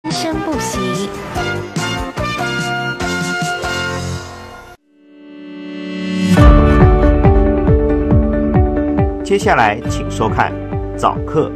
生不息。 接下来请收看早课。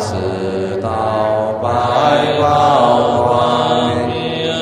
四道百宝光明，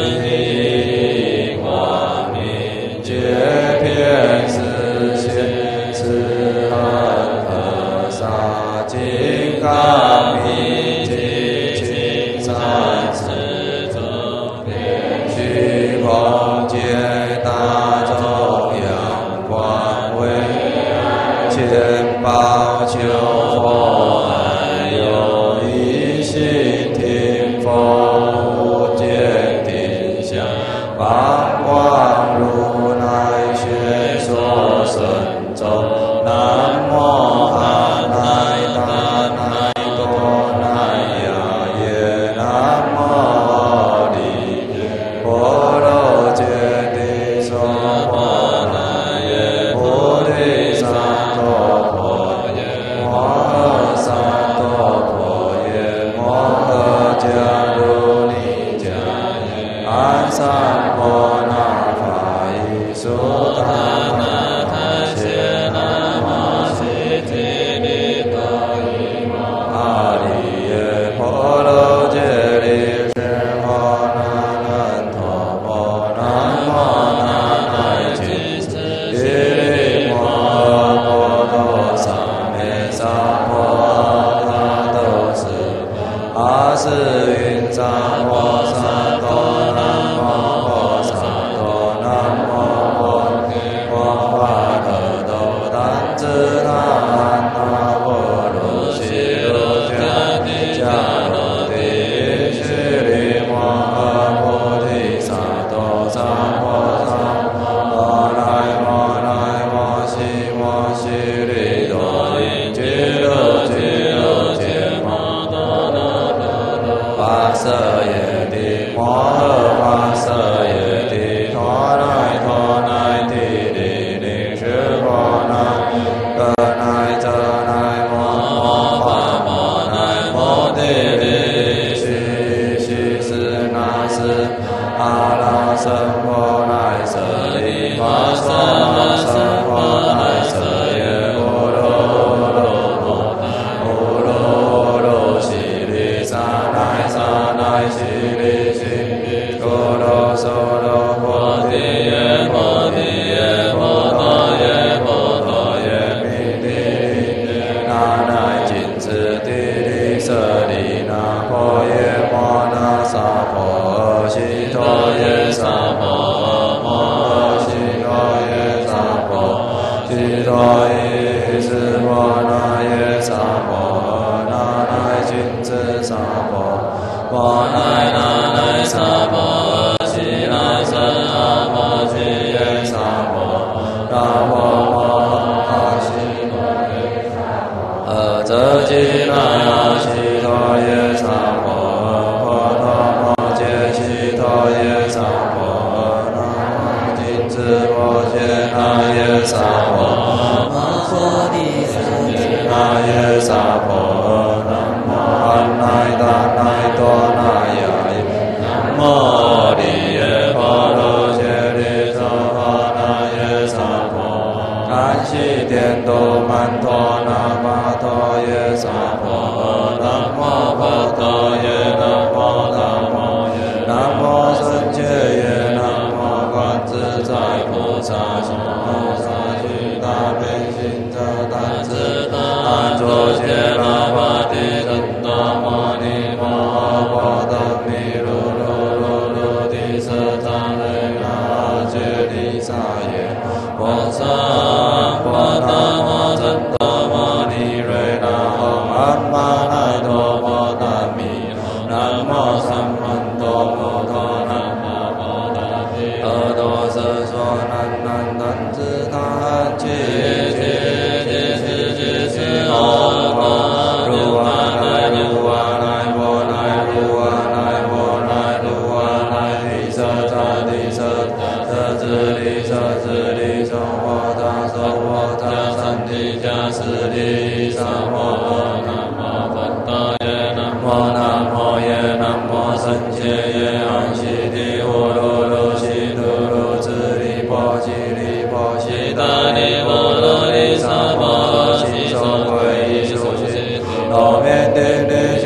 地光明，皆遍实现，是恒河沙金刚密集，金山四周遍，虚空界大中央光威，千宝求佛安有一心听佛，无见定相，八光如来学说神咒，南无阿赖达那多那呀耶，南无利波罗揭谛娑婆那耶，菩提萨埵婆耶，摩诃萨埵婆耶，摩诃迦卢尼迦耶，安三婆那法伊苏达那他谢那摩悉提利多伊摩阿利耶婆罗揭谛是婆那难陀婆南无那乃吉斯耶利摩诃婆多萨咩萨婆阿多斯阿斯云萨婆萨多南无婆萨多南无婆提婆华可多丹支那安那波罗悉罗迦帝迦罗帝须利摩诃菩提萨埵萨婆萨摩来摩来摩悉摩悉利多因俱卢俱卢羯摩多那多罗跋舍耶帝摩诃跋舍耶帝陀那陀那帝利令是婆那可那遮那摩诃摩那摩帝利须须斯那斯阿拉僧婆那舍利玛娑那僧婆那舍耶波罗罗摩波罗罗悉利萨那萨那悉利悉多罗娑罗婆提耶婆提耶婆多耶婆多耶弥帝利那那金子地利舍利那婆耶摩那萨婆悉陀耶萨婆摩悉陀耶萨婆悉陀耶是婆那耶萨婆那那金子萨婆摩那那那萨婆悉那僧阿婆悉耶萨婆那婆摩诃悉陀耶萨婆阿遮吉那呀悉陀耶萨婆婆陀摩揭悉陀耶萨婆那摩金子婆揭那耶萨婆摩诃帝萨揭那耶萨婆南无阿赖达那多那呀耶，南无利耶婆罗揭谛娑婆那耶萨婆甘悉颠都曼陀那巴陀耶萨婆南无波多耶南无达摩耶南无僧伽耶南无观自在菩萨行菩萨具大悲心者但自安卓揭那巴提真多摩尼摩诃波多弥卢卢卢卢帝舍扎雷那揭谛萨耶波萨波那摩真多摩尼瑞那唵安巴那多波达弥南无三曼多摩多南无波达提阿多瑟说南南南自他安吉吉吉吉吉吉阿婆如阿来如阿来波来如阿来波来如阿来提舍扎提舍舍自利舍自利娑婆他娑婆他三提迦斯利萨婆南无佛陀耶南无南无耶南无僧伽耶安悉地呼噜噜悉噜噜自利波悉利波悉达利波罗利萨婆悉受皈依受悉罗面顶礼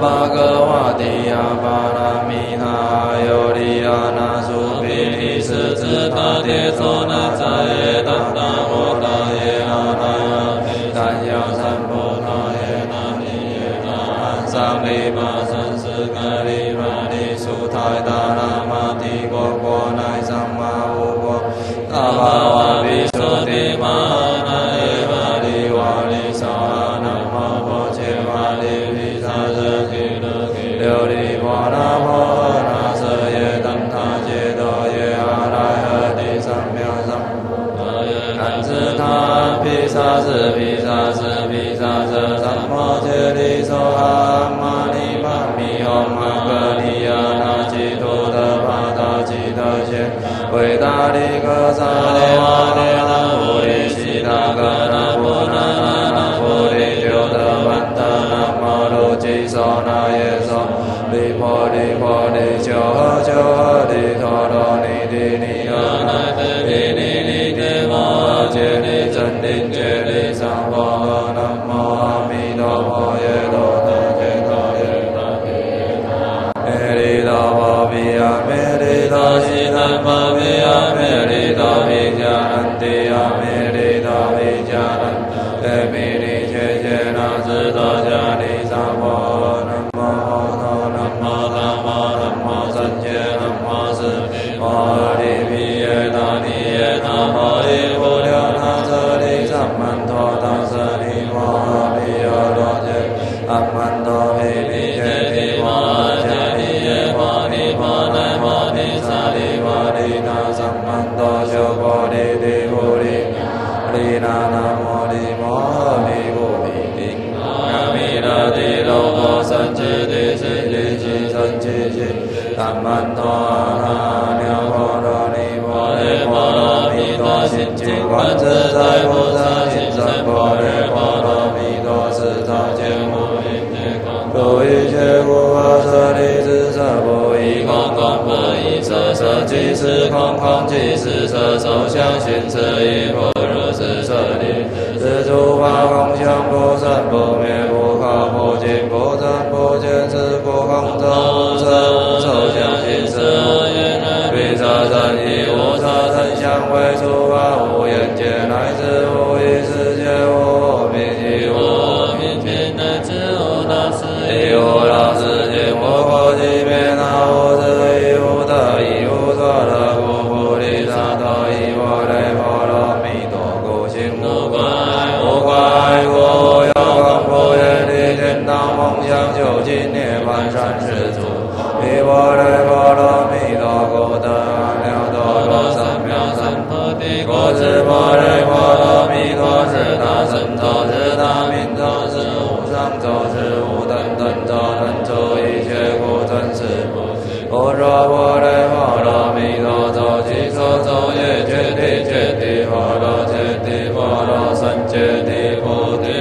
巴格瓦提亚巴拉米那尤利亚那苏毗利斯兹他迭佐那扎耶当达摩那耶那那耶丹亚三波那耶那尼耶那安桑利巴三斯格利玛利苏泰达那玛帝国国乃桑玛乌国大巴瓦比苏提玛那耶玛利瓦利萨那玛波切玛利毗萨遮吉勒吉琉璃波那波那舍耶当他揭多耶阿赖呵帝三藐三南自他毗萨斯毗萨斯毗萨遮三摩揭利娑哈玛尼玛咪吽玛格利亚那吉多德巴达吉德谢维达利格萨利瓦利那菩提悉达格那波那那那菩提丢德曼德那摩罗吉娑那耶娑利婆利婆利求呵求呵利陀罗尼帝尼呵那帝尼尼帝摩揭利真灵揭利萨婆诃南无阿弥陀佛耶多德揭多耶多耶利多婆毗阿弥利多悉檀婆毗阿弥利多毗迦南帝阿弥利多毗迦南耶弥利切切那智多迦利萨婆诃南无阿弥南无大摩南无三界南无四摩利毗耶那尼耶那摩利无量那舍利三曼陀那舍利摩诃毗阿罗揭阿曼陀毗毗揭毗摩诃迦利耶摩尼摩奈摩尼萨利摩利那三曼陀修婆利地菩利利那那摩利摩诃毗菩提丁阿弥勒帝罗婆三智地悉地悉三七悉三曼陀阿那婆罗尼婆耶婆罗蜜多心经观自在菩萨心三婆耶婆罗蜜多四大见无因界空不一切无我舍利子舍不异空空不异色色即是空空即是色受想行识亦复如是舍利是诸法空相不生不灭不可不净不增不减是故空中无色无受想行识彼色身亦无色身相为诸法无眼界乃至无意识界无我命亦无我命界乃至无老死亦无老死界无过即灭那无智亦无得亦无所得故菩提萨埵亦波雷波罗蜜多故行无怪无怪故有空不愿离天堂梦想究竟涅槃善世主亦波雷波罗蜜多故得阿耨多罗三藐三菩提故知波雷波罗蜜多是大神咒是大明咒是无上咒是无等等咒能住一切故真实不若波雷波罗蜜多咒其所咒也揭谛揭谛波罗揭谛波罗僧揭谛菩提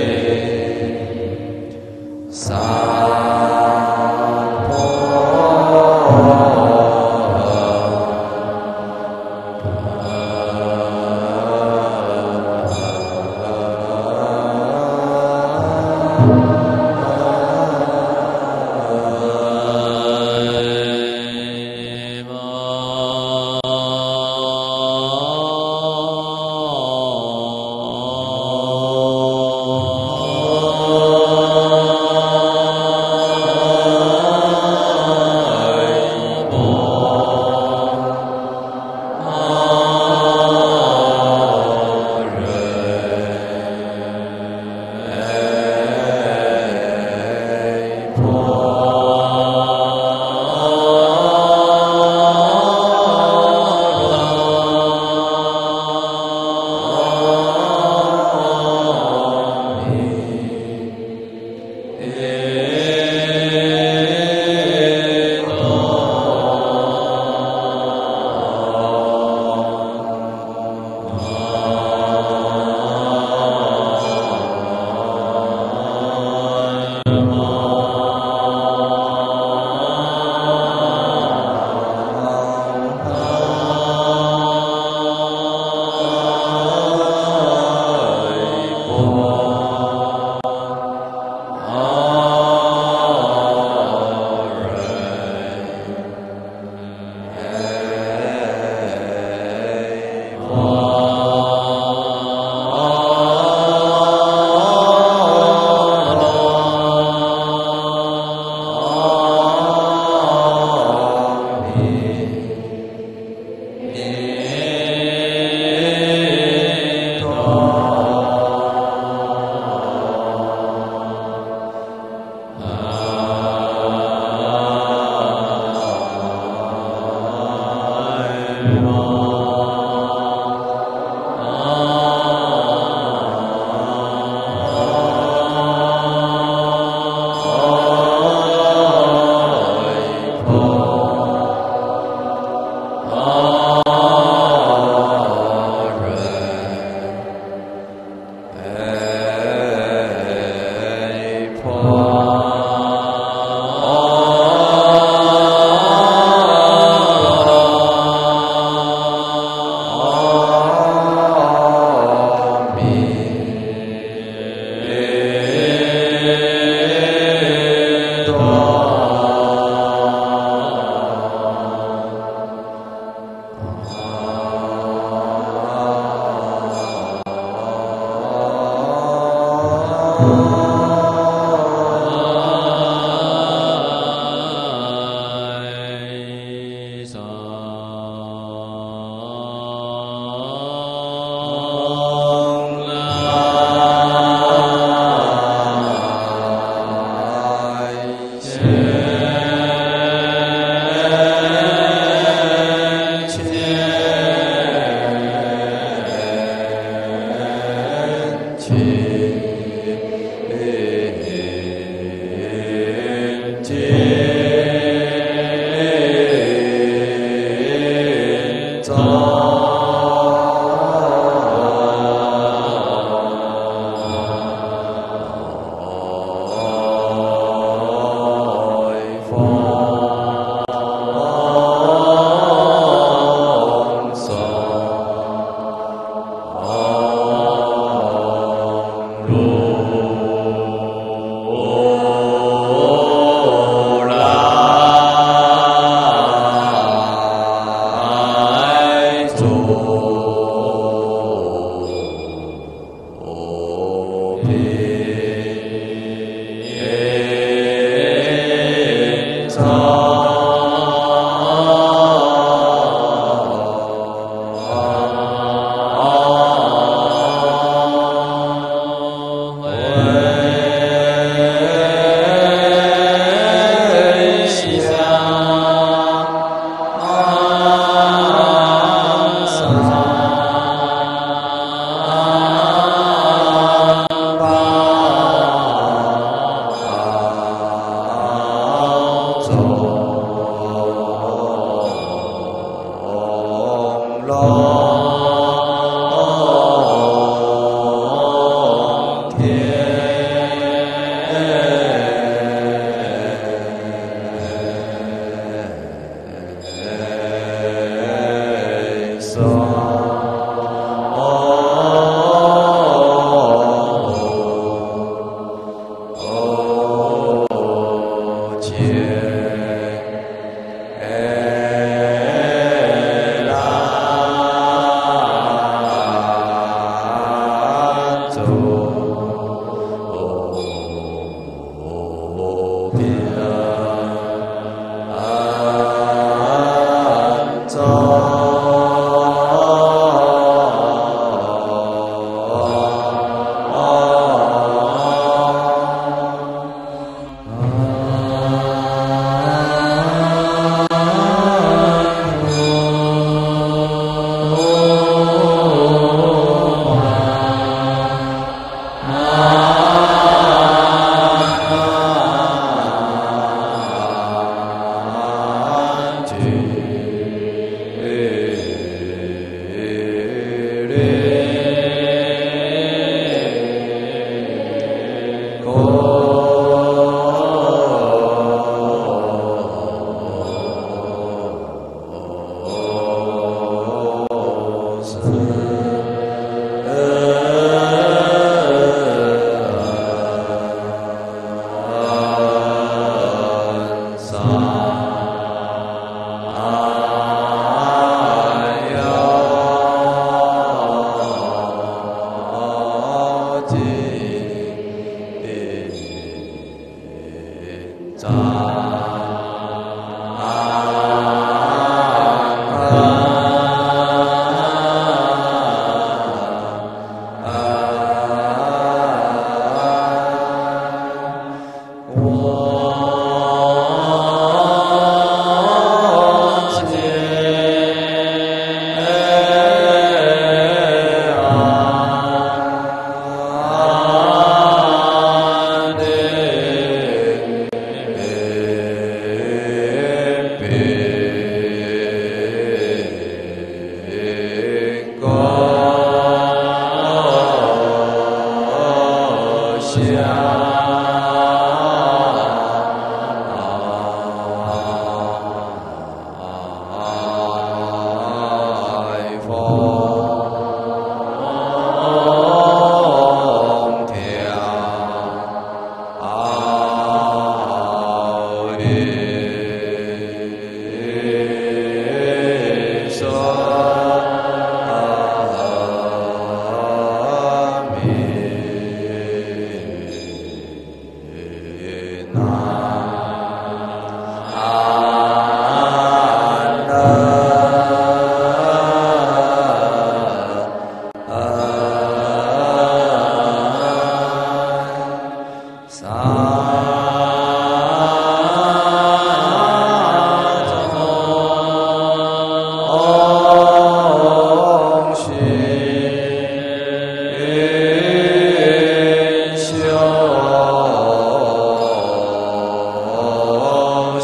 萨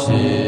悉